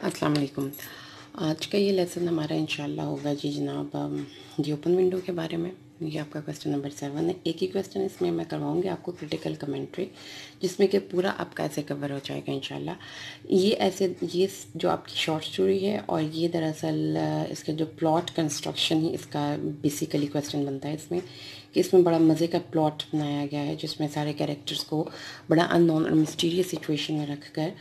अस्सलाम वालेकुम। आज का ये लेसन हमारा इंशाल्लाह होगा जी जनाब जी ओपन विंडो के बारे में। ये आपका क्वेश्चन नंबर 7 है। एक ही क्वेश्चन इसमें मैं करवाऊँगी आपको क्रिटिकल कमेंट्री, जिसमें कि पूरा आपका ऐसे कवर हो जाएगा इंशाल्लाह। ये जो आपकी शॉर्ट स्टोरी है और ये दरअसल इसका जो प्लॉट कंस्ट्रक्शन ही इसका बेसिकली क्वेश्चन बनता है इसमें, कि इसमें बड़ा मज़े का प्लॉट बनाया गया है जिसमें सारे कैरेक्टर्स को बड़ा अननोन और मिस्टीरियस सिचुएशन में रख कर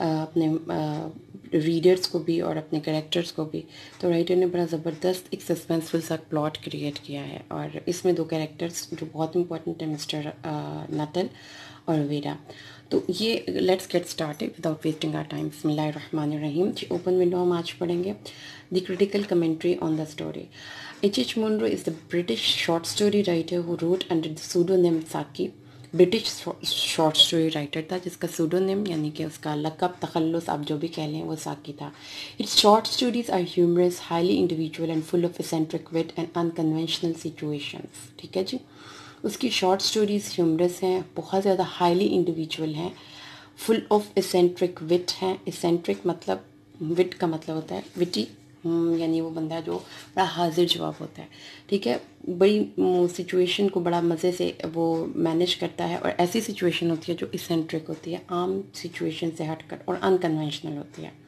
अपने रीडर्स को भी और अपने कैरेक्टर्स को भी, तो राइटर ने बड़ा ज़बरदस्त एक सस्पेंसफुल सा प्लॉट क्रिएट किया है। और इसमें दो कैरेक्टर्स जो बहुत इंपॉर्टेंट है, मिस्टर नटल और वेरा। तो ये let's get started without wasting our time. बिस्मिल्लाहिर्रहमानिर्रहीम। ओपन विंडो हम आज पढ़ेंगे the critical commentary on the story. H.H. Munro is the British short story writer who wrote under the pseudonym Saki। British short story writer था जिसका सूडोनिम यानी कि उसका लक़ब तखल्लुस आप जो भी कह लें वो साकी था। Its short stories are humorous, highly individual and full of eccentric wit and unconventional situations. ठीक है जी, उसकी शॉर्ट स्टोरीज ह्यूमरस हैं, बहुत ज़्यादा हाईली इंडिविजुअल हैं, फुल ऑफ एसेंट्रिक विट हैं। एसेंट्रिक मतलब, विट का मतलब होता है विटी, यानी वो बंदा जो बड़ा हाजिर जवाब होता है। ठीक है, बड़ी सिचुएशन को बड़ा मज़े से वो मैनेज करता है और ऐसी सिचुएशन होती है जो इसेंट्रिक होती है, आम सिचुएशन से हटकर, और अनकन्वेंशनल होती है।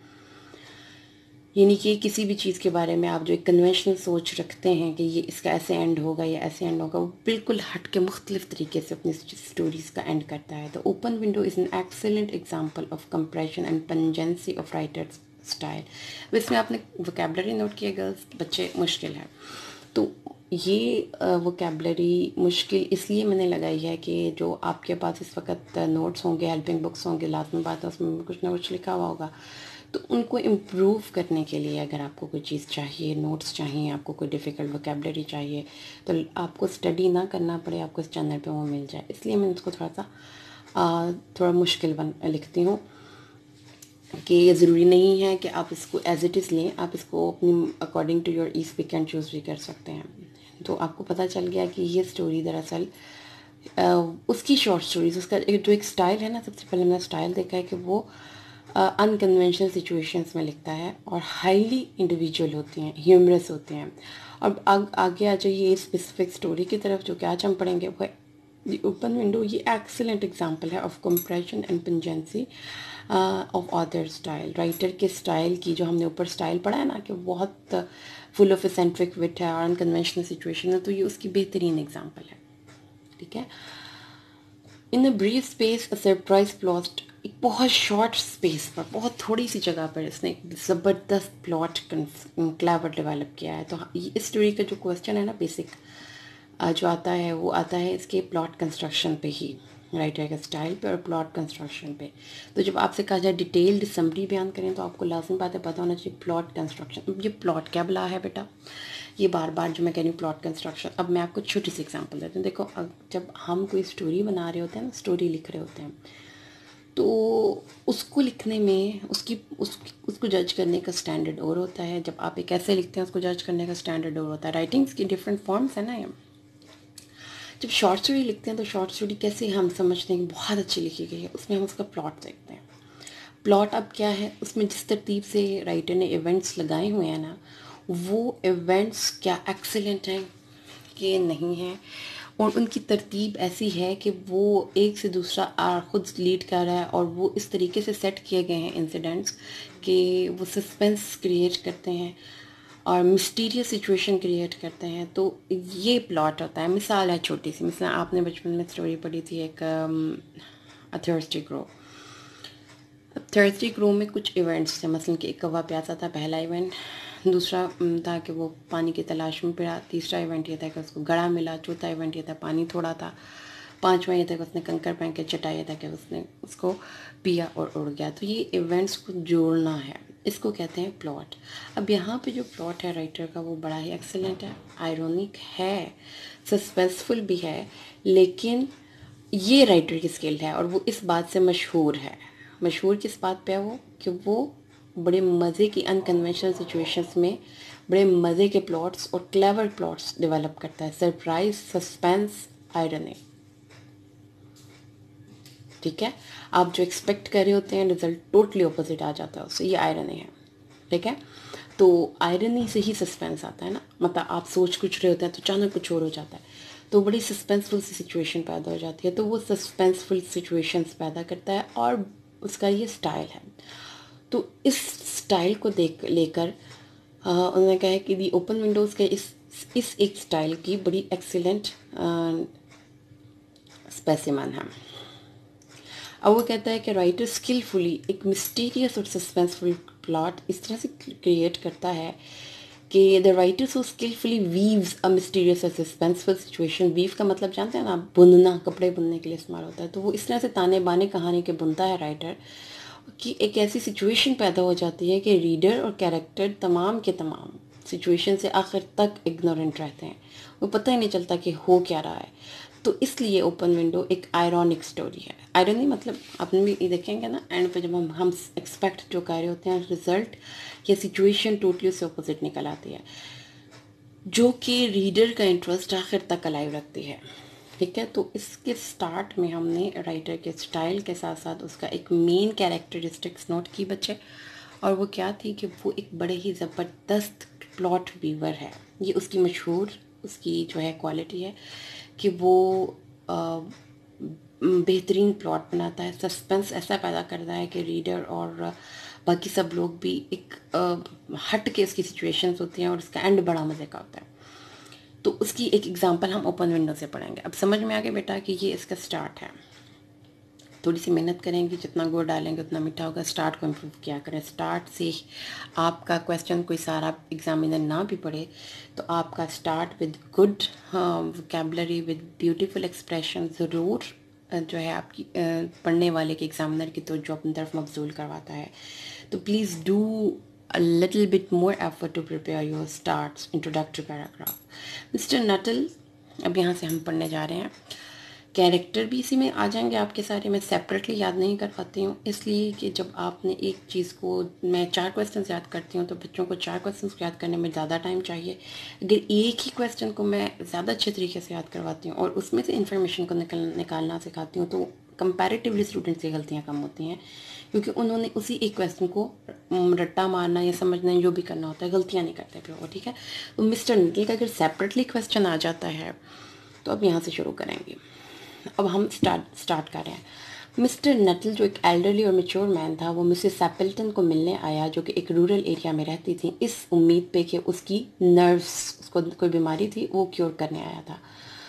यानी कि किसी भी चीज़ के बारे में आप जो एक कन्वेंशनल सोच रखते हैं कि ये इसका ऐसे एंड होगा या ऐसे एंड होगा, वो बिल्कुल हट के मुख्तलिफ तरीके से अपनी स्टोरीज़ का एंड करता है। The open window is an excellent example of compression and pungency of writer's style. इसमें आपने वोकेबलरी नोट किया गर्ल्स बच्चे, मुश्किल है। तो ये वोकेबलरी मुश्किल इसलिए मैंने लगाई है कि जो आपके पास इस वक्त नोट्स होंगे, हेल्पिंग बुक्स होंगे, लाजमी बात है उसमें कुछ ना कुछ लिखा हुआ होगा, तो उनको इम्प्रूव करने के लिए अगर आपको कोई चीज़ चाहिए, नोट्स चाहिए, आपको कोई डिफ़िकल्ट वोकेबलरी चाहिए, तो आपको स्टडी ना करना पड़े, आपको इस चैनल पे वो मिल जाए। इसलिए मैं इसको थोड़ा मुश्किल लिखती हूँ कि ये ज़रूरी नहीं है कि आप इसको एज इट इज़ लें, आप इसको अपनी according to your ease pick and choose भी कर सकते हैं। तो आपको पता चल गया कि ये स्टोरी दरअसल उसकी शॉर्ट स्टोरीज, उसका जो एक स्टाइल है ना, सबसे पहले मैंने स्टाइल देखा है कि वो अनकन्वेंशनल सिचुएशंस में लिखता है और हाईली इंडिविजुअल होती हैं, ह्यूमरस होते हैं। अब आगे आ जाइए स्पेसिफिक स्टोरी की तरफ, जो कि आज हम पढ़ेंगे वो है द ओपन विंडो। ये एक्सीलेंट एग्जांपल है of compression and pungency of author style. Writer के स्टाइल की, जो हमने ऊपर स्टाइल पढ़ा है ना कि बहुत फुल ऑफ एसेंट्रिक विट है और अनकन्वेंशनल सिचुएशन है, तो ये उसकी बेहतरीन एग्जांपल है। ठीक है, in a brief space a surprise plot, एक बहुत शॉर्ट स्पेस पर, बहुत थोड़ी सी जगह पर इसने एक ज़बरदस्त प्लॉट क्लेवर डेवलप किया है। तो इस स्टोरी का जो क्वेश्चन है ना बेसिक जो आता है, वो आता है इसके प्लॉट कंस्ट्रक्शन पे ही, राइटर के स्टाइल पे और प्लॉट कंस्ट्रक्शन पे। तो जब आपसे कहा जाए डिटेल्ड समरी बयान करें, तो आपको लाजमी बात है पता होना चाहिए प्लॉट कंस्ट्रक्शन। ये प्लॉट क्या बला है बेटा, ये बार बार जो मैं कह रही हूँ प्लॉट कंस्ट्रक्शन। अब मैं आपको छोटी सी एग्जांपल देती हूँ। देखो, जब हम कोई स्टोरी बना रहे होते हैं ना, स्टोरी लिख रहे होते हैं, तो उसको लिखने में उसको जज करने का स्टैंडर्ड और होता है। जब आप एक ऐसे लिखते हैं, उसको जज करने का स्टैंडर्ड और होता है। राइटिंग्स की डिफरेंट फॉर्म्स है ना ये। जब शॉर्ट स्टोरी लिखते हैं तो शॉर्ट स्टोरी कैसे हम समझते हैं कि बहुत अच्छी लिखी गई है, उसमें हम उसका प्लॉट देखते हैं। प्लॉट अब क्या है, उसमें जिस तरतीब से राइटर ने इवेंट्स लगाए हुए हैं ना, वो इवेंट्स क्या एक्सीलेंट हैं कि नहीं है, और उनकी तरतीब ऐसी है कि वो एक से दूसरा खुद लीड कर रहा है, और वो इस तरीके से सेट किए गए हैं इंसिडेंट्स कि वो सस्पेंस क्रिएट करते हैं और मिस्टीरियस सिचुएशन क्रिएट करते हैं। तो ये प्लॉट होता है। मिसाल है छोटी सी, मिसाल आपने बचपन में स्टोरी पढ़ी थी एक थर्स्टी ग्रो। अब थर्सडे ग्रो में कुछ इवेंट्स थे, मसलन कि एक कौवा प्यासा था, पहला इवेंट। दूसरा था कि वो पानी की तलाश में पड़ा। तीसरा इवेंट ये था कि उसको गड़ा मिला। चौथा इवेंट ये था पानी थोड़ा था। पांचवा ये था कि उसने कंकर फेंक के चटाया था कि उसने उसको पिया और उड़ गया। तो ये इवेंट्स को जोड़ना है, इसको कहते हैं प्लॉट। अब यहाँ पे जो प्लॉट है राइटर का, वो बड़ा ही एक्सेलेंट है, आयरॉनिक है, सस्पेंसफुल भी है, लेकिन ये राइटर की स्किल है और वो इस बात से मशहूर है। मशहूर किस बात पे है वो, कि वो बड़े मज़े की अनकन्वेंशनल सिचुएशंस में बड़े मज़े के प्लॉट्स और क्लेवर प्लॉट्स डेवलप करता है। Surprise, suspense, irony. ठीक है, आप जो एक्सपेक्ट कर रहे होते हैं रिजल्ट टोटली ऑपोजिट आ जाता है उससे, ये आयरनी है। ठीक है। तो आयरनी से ही सस्पेंस आता है ना, मतलब आप सोच कुछ रहे होते हैं तो अचानक कुछ और हो जाता है, तो बड़ी सस्पेंसफुल सी सिचुएशन पैदा हो जाती है। तो वो सस्पेंसफुल सिचुएशंस पैदा करता है और उसका ये स्टाइल है। तो इस स्टाइल को लेकर उन्होंने कहा है कि दी ओपन विंडोज़ के इस एक स्टाइल की बड़ी एक्सीलेंट स्पेसिमन है। अब वो कहता है कि राइटर स्किलफुली एक मिस्टीरियस और सस्पेंसफुल प्लॉट इस तरह से क्रिएट करता है कि the writer so skilfully weaves a mysterious और सस्पेंसफुल सिचुएशन। वीव का मतलब जानते हैं ना, बुनना, कपड़े बुनने के लिए इस्तेमाल होता है। तो वो इस तरह से ताने बाने कहानी के बुनता है राइटर कि एक ऐसी सिचुएशन पैदा हो जाती है कि रीडर और कैरेक्टर तमाम के तमाम सिचुएशन से आखिर तक इग्नोरेंट रहते हैं, वो पता ही नहीं चलता कि हो क्या रहा है। तो इसलिए ओपन विंडो एक आयरॉनिक स्टोरी है। आयरनी मतलब आपने भी देखेंगे ना, एंड पे जब हम एक्सपेक्ट जो कर रहे होते हैं, रिजल्ट या सिचुएशन टोटली उससे अपोजिट निकल आती है, जो कि रीडर का इंटरेस्ट आखिर तक अलाइव रखती है। ठीक है। तो इसके स्टार्ट में हमने राइटर के स्टाइल के साथ साथ उसका एक मेन कैरेक्टरिस्टिक्स नोट की बच्चे, और वो क्या थी कि वो एक बड़े ही ज़बरदस्त प्लॉट वीवर है। ये उसकी मशहूर उसकी जो है क्वालिटी है कि वो बेहतरीन प्लॉट बनाता है, सस्पेंस ऐसा पैदा करता है कि रीडर और बाकी सब लोग भी एक हट के इसकी सिचुएशंस होती हैं और उसका एंड बड़ा मज़े का होता है। तो उसकी एक एग्जांपल हम ओपन विंडो से पढ़ेंगे। अब समझ में आ गया बेटा कि ये इसका स्टार्ट है। थोड़ी सी मेहनत करेंगे, जितना गुड़ डालेंगे उतना मीठा होगा। स्टार्ट को इम्प्रूव किया करें। स्टार्ट से आपका क्वेश्चन कोई सारा एग्जामिनर ना भी पढ़े तो आपका start with good vocabulary, with beautiful expression ज़रूर जो है आपकी पढ़ने वाले के एग्जामिनर की तो जो अपनी तरफ मबजूल करवाता है। तो please do a little bit more effort to prepare your starts introductory paragraph. Mr. Nuttall, अब यहाँ से हम पढ़ने जा रहे हैं। कैरेक्टर भी इसी में आ जाएंगे आपके सारे, मैं सेपरेटली याद नहीं कर पाती हूँ, इसलिए कि जब आपने एक चीज़ को, मैं 4 क्वेश्चंस याद करती हूँ तो बच्चों को 4 क्वेश्चंस को याद करने में ज़्यादा टाइम चाहिए। अगर एक ही क्वेश्चन को मैं ज़्यादा अच्छे तरीके से याद करवाती हूँ और उसमें से इन्फॉर्मेशन को निकालना सिखाती हूँ तो कंपैरेटिवली स्टूडेंट्स की गलतियाँ कम होती हैं, क्योंकि उन्होंने उसी एक क्वेश्चन को रट्टा मारना या समझना जो भी करना होता है, गलतियाँ नहीं करते फिर वो। ठीक है। तो मिस्टर नटल का अगर सेपरेटली क्वेश्चन आ जाता है तो अब यहाँ से शुरू करेंगे। अब हम स्टार्ट कर रहे हैं। मिस्टर नटल जो एक एल्डरली और मेच्योर मैन था, वो मिसेस सैपल्टन को मिलने आया जो कि एक रूरल एरिया में रहती थी, इस उम्मीद पे कि उसकी नर्व्स, उसको कोई बीमारी थी, वो क्योर करने आया था।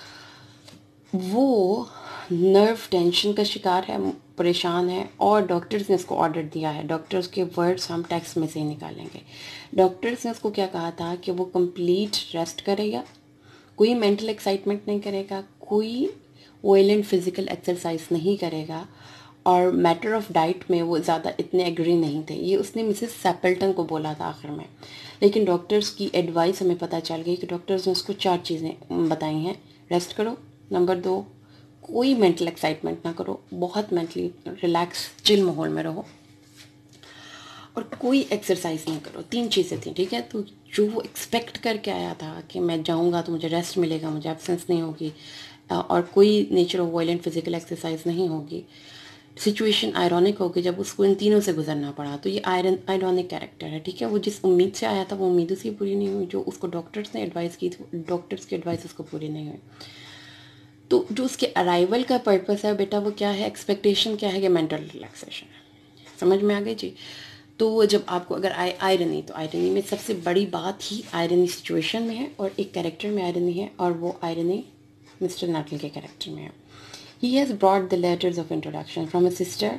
वो नर्व टेंशन का शिकार है, परेशान है, और डॉक्टर्स ने उसको ऑर्डर दिया है। डॉक्टर्स के वर्ड्स हम टेक्स्ट में से ही निकालेंगे। डॉक्टर्स ने उसको क्या कहा था कि वो कंप्लीट रेस्ट करेगा, कोई मेंटल एक्साइटमेंट नहीं करेगा, कोई वायलेंट फिजिकल एक्सरसाइज नहीं करेगा, और मैटर ऑफ डाइट में वो ज़्यादा इतने एग्री नहीं थे। ये उसने मिसेस सैपल्टन को बोला था आखिर में। लेकिन डॉक्टर्स की एडवाइस हमें पता चल गई कि डॉक्टर्स ने उसको 4 चीज़ें बताई हैं। रेस्ट करो, नंबर 2 कोई मेंटल एक्साइटमेंट ना करो, बहुत मेंटली रिलैक्स चिल माहौल में रहो, और कोई एक्सरसाइज नहीं करो। 3 चीज़ें थी। ठीक है। तो जो वो एक्सपेक्ट करके आया था कि मैं जाऊंगा तो मुझे रेस्ट मिलेगा, मुझे एब्सेंस नहीं होगी, और कोई nature of violent physical exercise नहीं होगी, सिचुएशन आयरॉनिक होगी जब उसको इन तीनों से गुजरना पड़ा। तो ये आयरॉनिक कैरेक्टर है। ठीक है। वो जिस उम्मीद से आया था वो उम्मीद उसकी पूरी नहीं हुई, जो उसको डॉक्टर्स ने एडवाइस की थी डॉक्टर्स की एडवाइस उसको पूरी नहीं हुई। तो जो उसके अराइवल का पर्पस है बेटा वो क्या है, एक्सपेक्टेशन क्या है कि मेंटल रिलैक्सेशन है। समझ में आ गई जी। तो जब आपको अगर आयरनी, तो आयरनी में सबसे बड़ी बात ही आयरनी सिचुएशन में है और एक कैरेक्टर में आयरनी है, और वो आयरनी मिस्टर नटल के कैरेक्टर में है। He has brought the letters of introduction from a sister.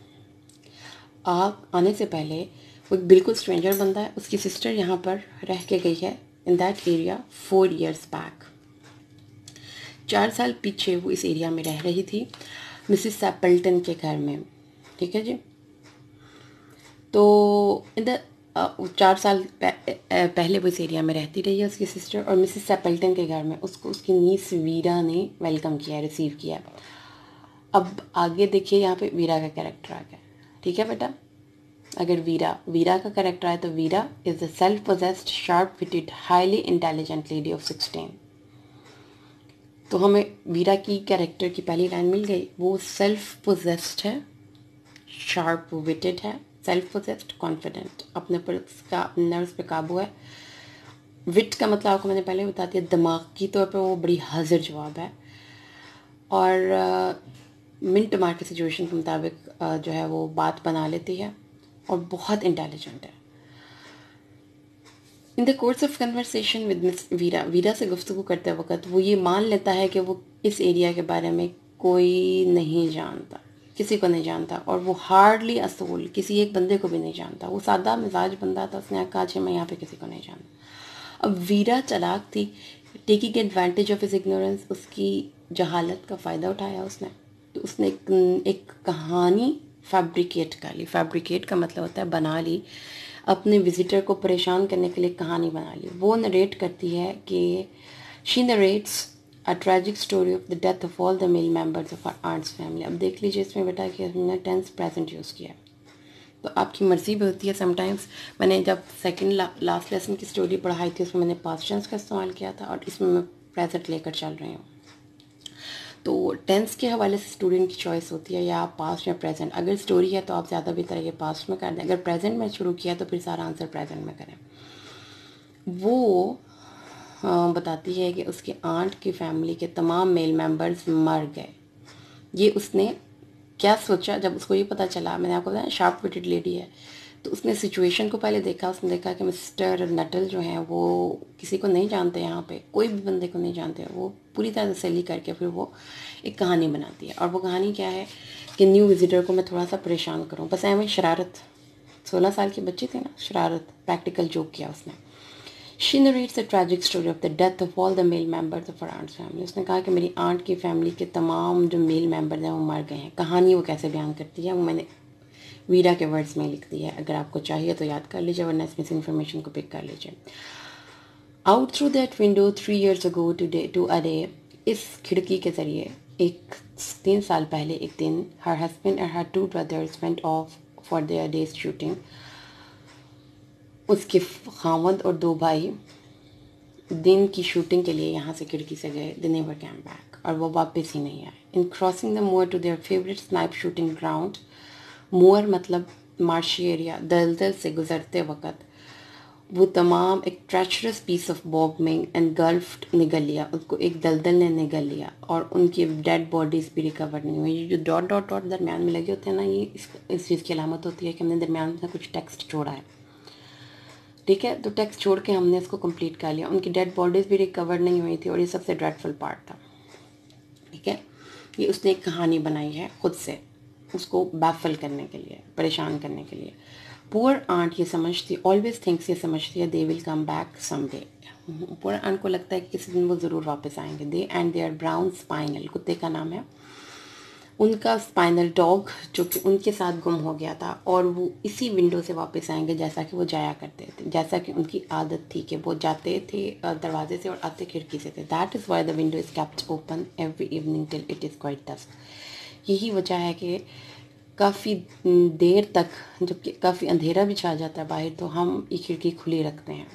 आप आने से पहले वो एक बिल्कुल स्ट्रेंजर बंदा है, उसकी सिस्टर यहाँ पर रह के गई है in that area 4 years back. 4 साल पीछे वो इस एरिया में रह रही थी मिसिस सैपल्टन के घर में। ठीक है जी। तो इन द 4 साल पहले वो इस एरिया में रहती रही है उसकी सिस्टर, और मिसिस सैपल्टन के घर में उसको उसकी नीस वीरा ने वेलकम किया, रिसीव किया। अब आगे देखिए यहाँ पे वीरा का कैरेक्टर आ गया। ठीक है बेटा। अगर वीरा का कैरेक्टर आए तो Vera is the self possessed sharp witted highly intelligent lady of 16। तो हमें वीरा की कैरेक्टर की पहली लाइन मिल गई। वो सेल्फ पोजेस्ड है, शार्प विटेड है, सेल्फ पोजेस्ड, कॉन्फिडेंट, अपने पर उसका नर्व्स पे काबू है। विट का मतलब आपको मैंने पहले बता दिया, दिमागी तौर पे वो बड़ी हाजिर जवाब है, और मिनट मार के सिचुएशन के मुताबिक जो है वो बात बना लेती है, और बहुत इंटेलिजेंट है। In the course of conversation with Miss Vera, Vera से गुफ्तगू करते वक्त वो ये मान लेता है कि वो इस एरिया के बारे में कोई नहीं जानता, किसी को नहीं जानता, और वो हार्डली असूल किसी एक बंदे को भी नहीं जानता। वो सादा मिजाज बंदा था, उसने कहा कि मैं यहाँ पे किसी को नहीं जानता। अब वीरा चालाक थी, taking advantage of his ignorance, उसकी जहालत का फ़ायदा उठाया उसने। तो उसने एक कहानी फैब्रिकेट कर ली। फैब्रिकेट का मतलब होता है बना ली, अपने विजिटर को परेशान करने के लिए कहानी बना ली। वो नरेट करती है कि she narrates a tragic story of the death of all the male members of our aunt's family. अब देख लीजिए इसमें बेटा कि हमने टेंस प्रेजेंट यूज़ किया है, तो आपकी मर्ज़ी भी होती है। समटाइम्स मैंने जब सेकंड लास्ट लेसन की स्टोरी पढ़ाई थी उसमें मैंने पास्ट टेंस का इस्तेमाल किया था, और इसमें मैं प्रेजेंट लेकर चल रही हूँ। तो टेंस के हवाले से स्टूडेंट की चॉइस होती है, या आप पास्ट या प्रेजेंट। अगर स्टोरी है तो आप ज़्यादा बेहतर है कि पास्ट में कर दें, अगर प्रेजेंट में शुरू किया तो फिर सारा आंसर प्रेजेंट में करें। वो बताती है कि उसके आंट की फैमिली के तमाम मेल मेंबर्स मर गए। ये उसने क्या सोचा जब उसको ये पता चला, मैंने आपको बताया शार्प विटेड लेडी है, तो उसने सिचुएशन को पहले देखा। उसने देखा कि मिस्टर नटल जो हैं वो किसी को नहीं जानते, यहाँ पे कोई भी बंदे को नहीं जानते। वो पूरी तरह से सैली करके फिर वो एक कहानी बनाती है, और वो कहानी क्या है कि न्यू विजिटर को मैं थोड़ा सा परेशान करूँ, बस ऐਵੇਂ शरारत। 16 साल की बच्ची थी ना, शरारत, प्रैक्टिकल जोक किया उसने। She narrates the tragic story of the death of all the male members of our aunt's family. उसने कहा कि मेरी आंट की फैमिली के तमाम जो मेल मेंबर हैं वो मर गए हैं। कहानी वो कैसे बयान करती है वो मैंने वीरा के वर्ड्स में लिख दी है, अगर आपको चाहिए तो याद कर लीजिए, वरना इसमें से इन्फॉर्मेशन को पिक कर लीजिए। Out through that window 3 years ago to a day, इस खिड़की के ज़रिए 3 साल पहले एक दिन, her husband and her 2 brothers went off for their days shooting. उसके खामद और 2 भाई दिन की शूटिंग के लिए यहाँ से खिड़की से गए। दे नेवर कैम बैक, और वो वापस ही नहीं आए। In crossing the moor to their favourite snipe shooting ground, moor मतलब मार्शी एरिया, दलदल से गुजरते वक्त वो तमाम एक treacherous piece of bombing and gulfed निगल लिया, उसको एक दलदल ने निगल लिया, और उनकी डेड बॉडीज़ भी रिकवर नहीं हुई। ये जो डॉट डॉट डॉट दरमियान में लगे होते हैं ना, ये इस चीज़ की अलामत होती है कि हमने दरमियान में कुछ टेक्स्ट छोड़ा है। ठीक है, तो टेक्स्ट छोड़ के हमने इसको कंप्लीट कर लिया। उनकी डेड बॉडीज़ भी रिकवर नहीं हुई थी, और ये सबसे ड्रेडफुल पार्ट था। ठीक है, ये उसने एक कहानी बनाई है खुद से, उसको बैफल करने के लिए, परेशान करने के लिए। पुअर आंट ये समझती, ऑलवेज थिंक्स, ये समझती है they will come back someday. Poor aunt को लगता है कि किसी दिन वो ज़रूर वापस आएंगे। They and they are brown spaniel, कुत्ते का नाम है उनका, स्पाइनल डॉग, जो कि उनके साथ गुम हो गया था, और वो इसी विंडो से वापस आएंगे जैसा कि वो जाया करते थे, जैसा कि उनकी आदत थी कि वो जाते थे दरवाजे से और आते खिड़की से थे। That is why the window is kept open every evening till it is quite dusk. यही वजह है कि काफ़ी देर तक, जबकि काफ़ी अंधेरा भी छा जाता है बाहर, तो हम ये खिड़की खुली रखते हैं।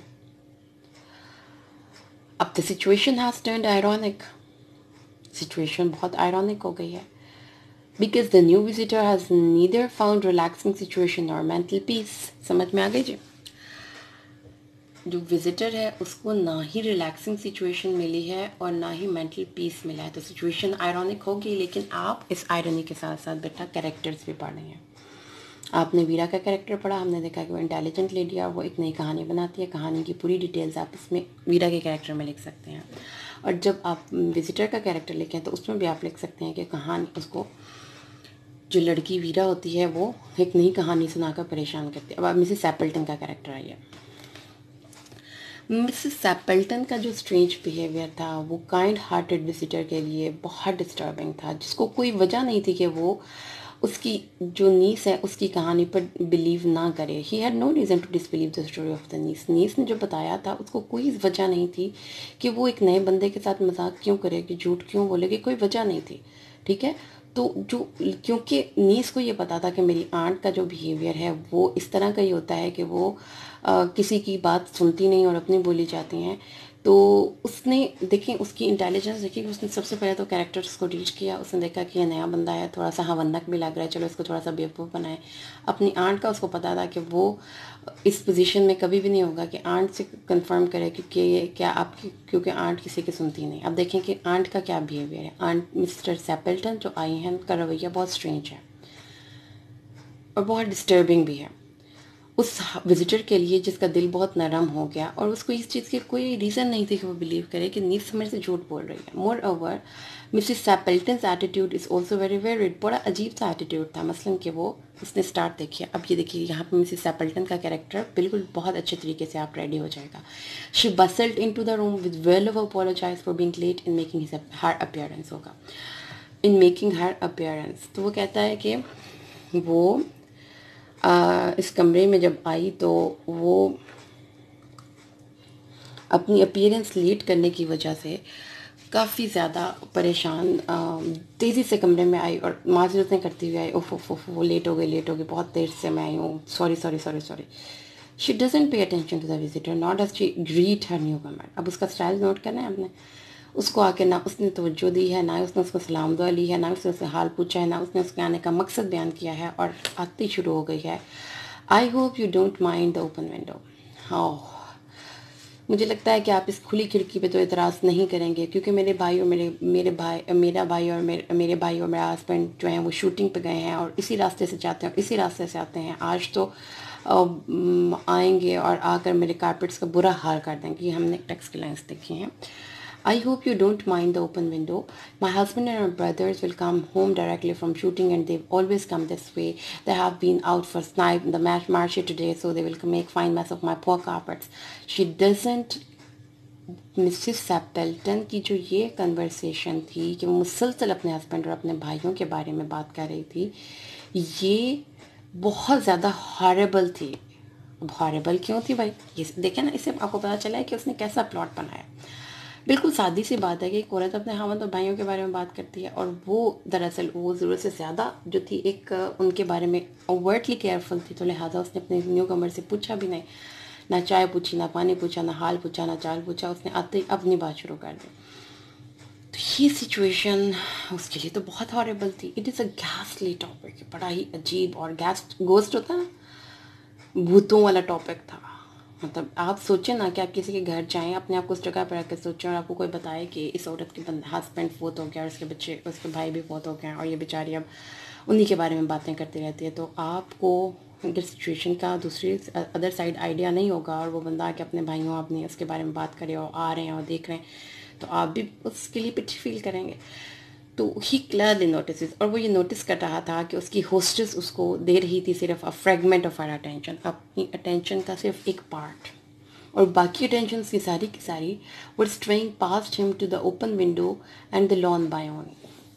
अब the situation has turned ironic, situation बहुत आयरॉनिक हो गई है, because the new visitor has neither found relaxing situation nor mental peace। समझ में आ गई जी? जो विजिटर है उसको ना ही रिलैक्सिंग सिचुएशन मिली है और ना ही मेंटल पीस मिला है, तो सिचुएशन आयरॉनिक होगी। लेकिन आप इस आयरनी के साथ साथ बेटा कैरेक्टर्स भी पढ़ रहे हैं। आपने वीरा का कैरेक्टर पढ़ा, हमने देखा कि वो इंटेलिजेंट लेडी है, वो एक नई कहानी बनाती है। कहानी की पूरी डिटेल्स आप इसमें वीरा के कैरेक्टर में लिख सकते हैं, और जब आप विजिटर का कैरेक्टर लिखें तो उसमें भी आप लिख सकते हैं कि कहानी, उसको जो लड़की वीरा होती है वो एक नई कहानी सुनाकर परेशान करती है। अब मिसेस सैपल्टन का कैरेक्टर आइए। मिसेस सैपल्टन का जो स्ट्रेंज बिहेवियर था वो काइंड हार्टेड विजिटर के लिए बहुत डिस्टर्बिंग था, जिसको कोई वजह नहीं थी कि वो उसकी जो नीस है उसकी कहानी पर बिलीव ना करे। He had no reason to disbelieve the story of the niece. Niece ने जो बताया था उसको कोई वजह नहीं थी कि वो एक नए बंदे के साथ मजाक क्यों करे, कि झूठ क्यों बोलेगी, कोई वजह नहीं थी। ठीक है, तो जो, क्योंकि नीस को ये पता था कि मेरी आंट का जो बिहेवियर है वो इस तरह का ही होता है कि वो किसी की बात सुनती नहीं और अपनी बोली जाती हैं, तो उसने देखिए उसकी इंटेलिजेंस देखिए, उसने सबसे पहले तो कैरेक्टर्स को रीच किया, उसने देखा कि ये नया बंदा है, थोड़ा सा हवन्नक भी लग रहा है, चलो इसको थोड़ा सा बेवकूफ़ बनाए। अपनी आंट का उसको पता था कि वो इस पोजीशन में कभी भी नहीं होगा कि आंट से कंफर्म करे क्योंकि ये क्या आपकी, क्योंकि आंट किसी की सुनती नहीं। अब देखें कि आंट का क्या बिहेवियर है। आंट मिस्टर सैपल्टन जो आई हैं उनका रवैया बहुत स्ट्रेंज है और बहुत डिस्टर्बिंग भी है उस विजिटर के लिए जिसका दिल बहुत नरम हो गया, और उसको इस चीज़ की कोई रीज़न नहीं थी कि वो बिलीव करे कि नीस मेरे से झूठ बोल रही है। Moreover Mrs Sappleton's attitude is also very varied. बड़ा अजीब सा एटीट्यूड था। मसलन कि वो उसने स्टार्ट देखिए, अब ये देखिए यहाँ पे मिसेस सैपल्टन का कैरेक्टर बिल्कुल बहुत अच्छे तरीके से आप रेडी हो जाएगा। She bustled into the room with well of apologise for being late in making her appearance होगा, इन मेकिंग हर अपीयरेंस। तो वो कहता है कि वो इस कमरे में जब आई तो वो अपनी अपीयरेंस लेट करने की वजह से काफ़ी ज़्यादा परेशान तेज़ी से कमरे में आई और माजरतें करती हुई आई, ओफ वो लेट हो गई, बहुत देर से मैं आई हूँ, sorry. She doesn't pay attention to the visitor, not does she greet her newcomer. अब उसका स्टाइल नोट करना है आपने। उसको आके ना उसने तवज्जो दी है, ना उसने उसको सलाम दुआ ली है, ना उसने उससे हाल पूछा है, ना उसने उसके आने का मकसद बयान किया है, और आती शुरू हो गई है, I hope you don't mind the open window. हाँ, मुझे लगता है कि आप इस खुली खिड़की पे तो एतराज़ नहीं करेंगे, क्योंकि मेरे भाई और मेरा भाई और मेरे भाई और मेरा हस्बैंड जो हैं वो शूटिंग पे गए हैं और इसी रास्ते से जाते हैं और इसी रास्ते से आते हैं। आज तो आएंगे और आकर मेरे कारपेट्स का बुरा हाल कर देंगे। हमने टेक्स्ट की लाइन्स देखी हैं। I hope you don't mind the open window. My husband and my brothers will come home directly from shooting and they've always come this way. They have been out for snipe in the marché today, so they will make fine mess of my poor carpets. She doesn't Mrs Sappleton की जो ये conversation थी कि वो मुसलसल अपने husband और अपने भाइयों के बारे में बात कर रही थी, ये बहुत ज़्यादा हॉरेबल थी। अब हॉरेबल क्यों थी भाई, ये देखें ना, इससे आपको पता चला है कि उसने कैसा प्लॉट बनाया। बिल्कुल सादी सी बात है कि एक औरत अपने खामद और भाइयों के बारे में बात करती है, और वो दरअसल वो ज़रूरत से ज़्यादा जो थी एक उनके बारे में ओवर्टली केयरफुल थी, तो लिहाजा उसने अपने न्यू कमर से पूछा भी नहीं, ना चाय पूछी, ना पानी पूछा, ना हाल पूछा, ना चाल पूछा। उसने आते ही अपनी बात शुरू कर दी। तो ये सिचुएशन उसके लिए तो बहुत हॉरेबल थी। It is a ghastly topic, बड़ा ही अजीब, और गोस्ट होता है भूतों वाला टॉपिक था। मतलब आप सोचें ना कि आप किसी के घर जाएं, अपने आप को उस जगह पर रख के सोचें और आपको कोई बताए कि इस औरत के हस्बैंड फोत हो गया और उसके बच्चे, उसके भाई भी फोत हो गए और ये बेचारी अब उन्हीं के बारे में बातें करती रहती है। तो आपको अगर सिचुएशन का दूसरी अदर साइड आइडिया नहीं होगा और वो बंदा आके अपने भाइयों अपने उसके बारे में बात करे और आ रहे हैं और देख रहे हैं, तो आप भी उसके लिए पिटी फील करेंगे। तो ही क्लियरली नोटिस, और वो ये नोटिस कर रहा था कि उसकी होस्टेस उसको दे रही थी सिर्फ a fragment of her attention, अपनी अटेंशन का सिर्फ एक पार्ट, और बाकी अटेंशन की सारी were straying past him to the open window and the lawn beyond.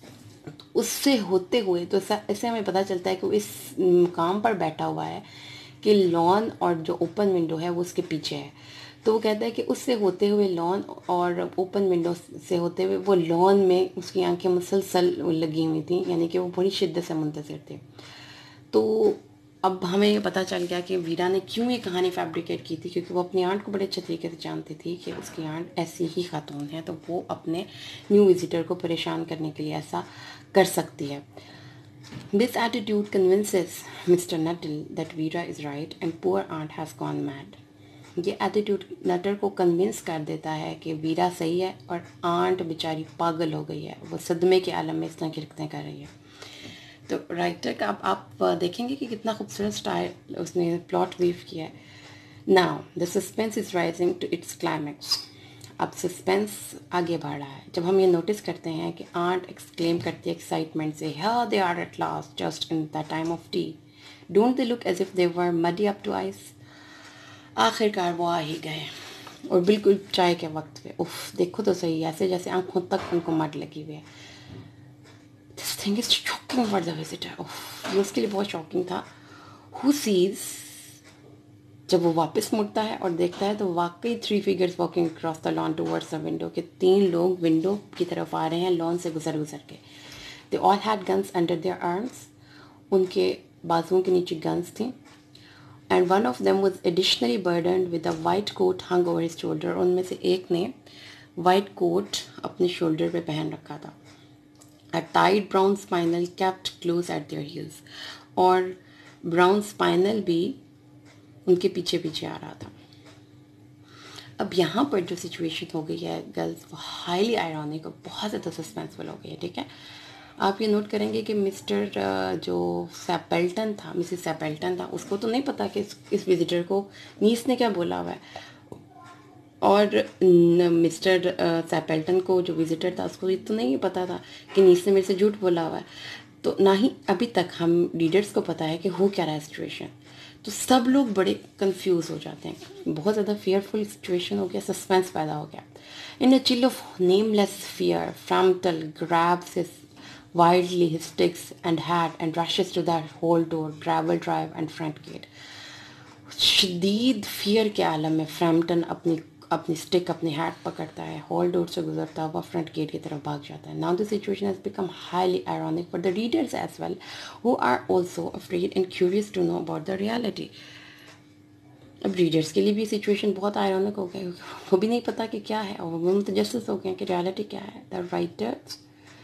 उससे होते हुए तो इससे हमें पता चलता है कि वो इस मुकाम पर बैठा हुआ है कि लॉन और जो ओपन विंडो है वो उसके पीछे है। तो वो कहता है कि उससे होते हुए लॉन और ओपन विंडो से होते हुए वो लॉन में उसकी आंखें मुसलसल लगी हुई थी, यानी कि वो बड़ी शिद्दत से मुंतज़िर थे। तो अब हमें ये पता चल गया कि वीरा ने क्यों ये कहानी फैब्रिकेट की थी, क्योंकि वो अपनी आंट को बड़े अच्छे तरीके से जानती थी कि उसकी आंट ऐसी ही खातून है, तो वो अपने न्यू विजिटर को परेशान करने के लिए ऐसा कर सकती है। This attitude convinces Mr Nuttel that Vera is right and poor aunt has gone mad. ये एटीट्यूड नटर को कन्विंस कर देता है कि वीरा सही है और आंट बेचारी पागल हो गई है, वो सदमे के आलम में इस तरह की हरकतें कर रही है। तो राइटर का आप देखेंगे कि कितना खूबसूरत स्टाइल उसने प्लॉट वीव किया है। Now the suspense is rising to its climax. अब सस्पेंस आगे बढ़ रहा है जब हम ये नोटिस करते हैं कि आंट एक्सक्लेम करती है एक्साइटमेंट से, here they are at last just in the time of tea, don't they look as if they were muddy up to eyes. आखिरकार वो आ ही गए और बिल्कुल चाय के वक्त पे। उफ, देखो तो सही, ऐसे जैसे आंखों तक उनको मड लगी हुई है। This thing is shocking for the visitor. उफ, ये उसके लिए बहुत शॉकिंग था। हु सीज, जब वो वापस मुड़ता है और देखता है तो वाकई 3 figures walking across the lawn towards the window, के 3 लोग विंडो की तरफ आ रहे हैं लॉन से गुजर के। They all had guns under their arms, उनके बाजुओं के नीचे गन्स थी and one of them was additionally burdened with a white coat hung over his shoulder. उनमें से एक ने वाइट कोट अपने शोल्डर पे पहन रखा था। अ टाइड brown spaniel kept close at their heels, और ब्राउन स्पाइनल भी उनके पीछे पीछे आ रहा था। अब यहाँ पर जो सिचुएशन हो गई है गर्ल्स, वो हाईली आयरॉनिक और बहुत ज़्यादा सस्पेंसफुल हो गई है। ठीक है, आप ये नोट करेंगे कि मिस्टर जो सैपेल्टन था, मिसिस सैपेल्टन था, उसको तो नहीं पता कि इस विजिटर को नीस ने क्या बोला हुआ है, और मिस्टर सैपेल्टन को जो विजिटर था उसको ये तो नहीं पता था कि नीस ने मेरे से झूठ बोला हुआ है। तो ना ही अभी तक हम रीडर्स को पता है कि हो क्या रहा है सिचुएशन। तो सब लोग बड़े कंफ्यूज हो जाते हैं, बहुत ज़्यादा फियरफुल सिचुएशन हो गया, सस्पेंस पैदा हो गया। In a chill of nameless fear, Frampton grabs his wildly his sticks and hat and rushes to the hall door, gravel drive and front gate. शदीद फियर के आलम में फ्रैम्पटन अपनी स्टिक, अपनी हैट पकड़ता है, हॉल डोर से गुजरता हुआ फ्रंट गेट की तरफ भाग जाता है। Now the situation has become highly ironic for the readers as well, who are also afraid and curious to know about the reality. अब रीडर्स के लिए भी सिचुएशन बहुत आयरॉनिक हो गया, वो भी नहीं पता कि क्या है, और वो मुतजस्सिस हो गए कि रियलिटी क्या है। The writer's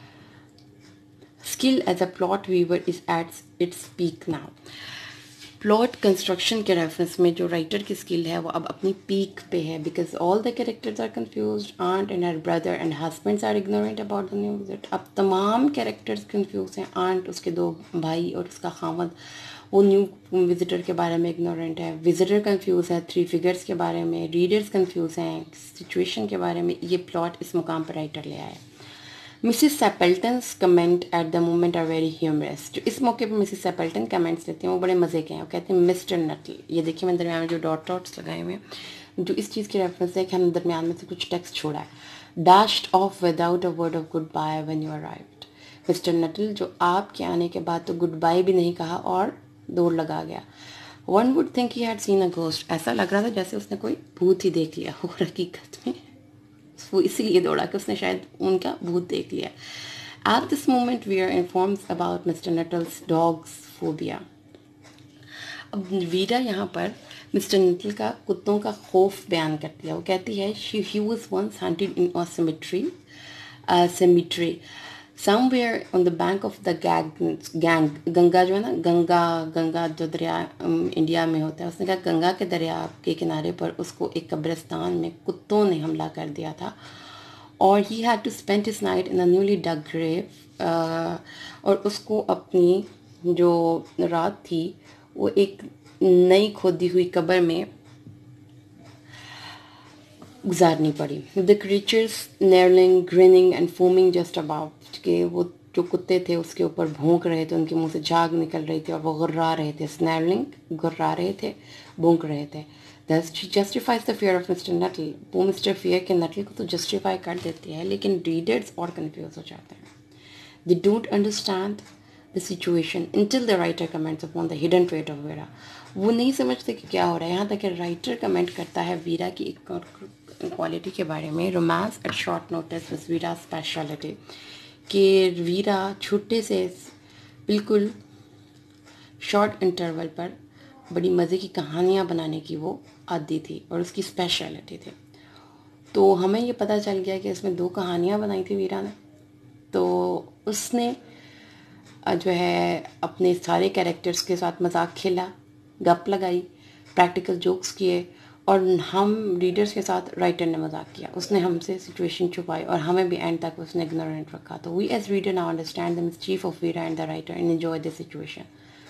skill as a plot weaver is at its peak now. Plot construction के रेफरेंस में जो राइटर की स्किल है वो अब अपनी पीक पे है, because all the characters are confused, aunt and her brother and husbands are ignorant about the new visit. अब तमाम कैरेक्टर्स कंफ्यूज हैं, आंट, उसके दो भाई और उसका खामद, वो न्यू विजिटर के बारे में इग्नोरेंट है, विजिटर कंफ्यूज है थ्री फिगर्स के बारे में, रीडर्स कंफ्यूज हैं सिचुएशन के बारे में। ये प्लॉट इस मुकाम पर राइटर ले आया। Mrs Sappleton's comment at the moment are very humorous. जो इस मौके पर मिसिस सैपेल्टन कमेंट्स देती हैं वो बड़े मज़े के हैं। वो कहते हैं मिस्टर नटल, ये देखिए मैंने दरमियान में जो डॉट्स लगाए हुए हैं, जो इस चीज़ की रेफरेंस है कि हमने दरमियान में से कुछ टेक्स्ट छोड़ा है। Dashed off without a word of goodbye when you arrived. Mr Nuttel, जो आपके आने के बाद तो गुड बाय भी नहीं कहा और दौड़ लगा गया। One would think he had seen a ghost. ऐसा लग रहा था जैसे उसने कोई भूत ही देख लिया हो हकीकत में, वो इसीलिए दौड़ा कि उसने शायद उनका भूत देख लिया। At this moment we are informed about Mr Nuttel's dogs phobia. अब वीरा यहाँ पर मिस्टर नटल का कुत्तों का खौफ बयान करती है। वो कहती है he was once hunted in a cemetery somewhere on the bank of the gang। Ganga जो है ना, गंगा जो दरिया इंडिया में होता है, उसने कहा गंगा के दरिया के किनारे पर उसको एक कब्रिस्तान में कुत्तों ने हमला कर दिया था, और he had to spend his night in a newly dug grave. और उसको अपनी जो रात थी वो एक नई खोदी हुई कब्र में गुजारनी पड़ी। The creatures snarling grinning and foaming just about, के वो जो कुत्ते थे उसके ऊपर भौंक रहे थे, उनके मुंह से झाग निकल रही थी और वो गुर्रा रहे थे। स्नैरलिंग गुर्रा रहे थे, भौंक रहे थे। This justifies the fear of Mr Nuttel. वो मिस्टर फियर के नटल को तो जस्टिफाई कर देती है, लेकिन रीडर्स और कन्फ्यूज हो जाते हैं। They don't understand the situation until the writer comments upon the hidden trait of Vera. वो नहीं समझते कि क्या हो रहा है, यहाँ तक कि राइटर कमेंट करता है वीरा की एक क्वालिटी के बारे में। Romance at short notice was Vera speciality, कि वीरा छोटे से बिल्कुल शॉर्ट इंटरवल पर बड़ी मज़े की कहानियाँ बनाने की वो आदी थी और उसकी स्पेशलिटी थी। तो हमें ये पता चल गया कि इसमें 2 कहानियाँ बनाई थी वीरा ने। तो उसने जो है अपने सारे कैरेक्टर्स के साथ मजाक खेला, गप लगाई, प्रैक्टिकल जोक्स किए, और हम रीडर्स के साथ राइटर ने मजाक किया। उसने हमसे सिचुएशन छुपाई और हमें भी एंड तक उसने इग्नोरेंट रखा। तो we as reader now understand the mischief of Vera and the writer and enjoy the situation.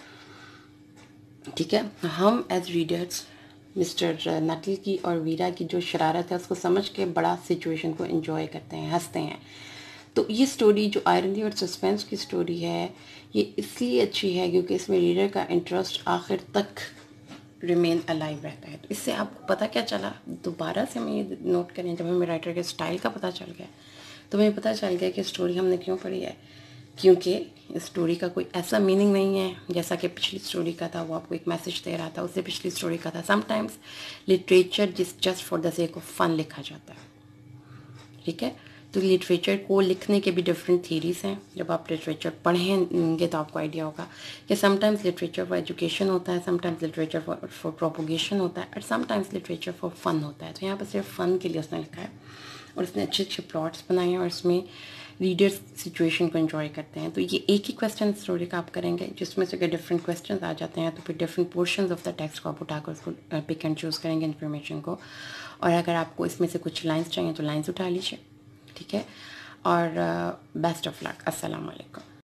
ठीक है, हम एज रीडर्स मिस्टर नटल की और वीरा की जो शरारत है उसको समझ के बड़ा सिचुएशन को एंजॉय करते हैं, हंसते हैं। तो ये स्टोरी जो आयरनी और सस्पेंस की स्टोरी है, ये इसलिए अच्छी है क्योंकि इसमें रीडर का इंटरेस्ट आखिर तक रिमेन अलाइव रहता है। तो इससे आपको पता क्या चला, दोबारा से हमें ये नोट करें, जब हमें राइटर के स्टाइल का पता चल गया तो हमें पता चल गया कि स्टोरी हमने क्यों पढ़ी है। क्योंकि इस स्टोरी का कोई ऐसा मीनिंग नहीं है जैसा कि पिछली स्टोरी का था, वो आपको एक मैसेज दे रहा था। उससे पिछली स्टोरी का था sometimes literature just for the sake of fun लिखा जाता है। ठीक है, तो लिटरेचर को लिखने के भी डिफरेंट थीरीज़ हैं। जब आप लिटरेचर पढ़ेंगे तो आपको आइडिया होगा कि समटाइम्स लिटरेचर फॉर एजुकेशन होता है, समटाइम्स लिटरेचर फॉर प्रोपोगेशन होता है, और समटाइम्स लिटरेचर फॉर फन होता है। तो यहाँ पर सिर्फ फ़न के लिए उसने लिखा है और उसने अच्छे अच्छे प्लॉट्स बनाए हैं और इसमें रीडर्स सिचुएशन को एंजॉय करते हैं। तो ये एक ही क्वेश्चन स्टोरी का आप करेंगे जिसमें से डिफरेंट क्वेश्चन आ जाते हैं, तो फिर different portions of the text को आप उठाकर उसको पिक एंड चूज़ करेंगे इन्फॉर्मेशन को। और अगर आपको इसमें से कुछ लाइन्स चाहिए तो लाइन्स उठा लीजिए, ठीक है। और बेस्ट ऑफ लक। अस्सलाम वालेकुम।